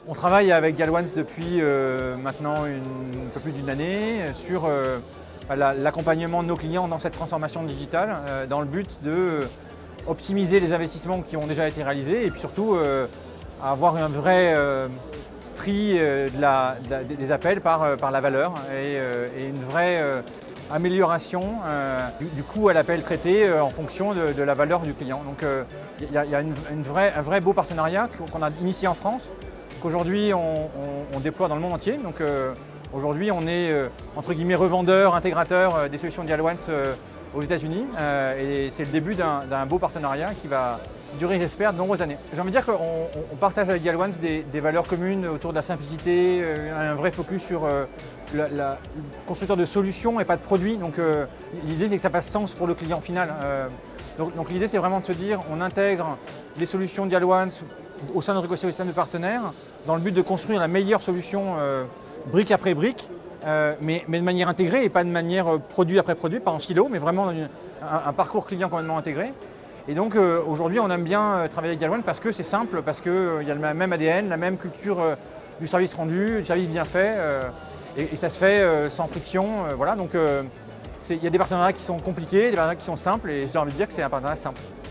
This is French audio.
On travaille avec Galvans depuis maintenant un peu plus d'une année sur l'accompagnement de nos clients dans cette transformation digitale dans le but de optimiser les investissements qui ont déjà été réalisés et puis surtout avoir un vrai tri des appels par la valeur et une vraie amélioration du coût à l'appel traité en fonction de la valeur du client. Donc il y a un vrai beau partenariat qu'on a initié en France, qu'aujourd'hui on déploie dans le monde entier. Donc aujourd'hui on est entre guillemets revendeur, intégrateur des solutions Dialvance aux États-Unis et c'est le début d'un beau partenariat qui va durer, j'espère, de nombreuses années. J'ai envie de dire qu'on partage avec Dialvance des valeurs communes autour de la simplicité, un vrai focus sur la constructeur de solutions et pas de produits. Donc l'idée c'est que ça fasse sens pour le client final. Donc l'idée c'est vraiment de se dire on intègre les solutions Dialvance au sein de notre écosystème de partenaires dans le but de construire la meilleure solution brique après brique, mais de manière intégrée et pas de manière produit après produit, pas en silo, mais vraiment un parcours client complètement intégré. Et donc aujourd'hui on aime bien travailler avec Dialvance parce que c'est simple, parce qu'il y a le même ADN, la même culture du service rendu, du service bien fait, et ça se fait sans friction. Voilà, donc il y a des partenariats qui sont compliqués, des partenariats qui sont simples, et j'ai envie de dire que c'est un partenariat simple.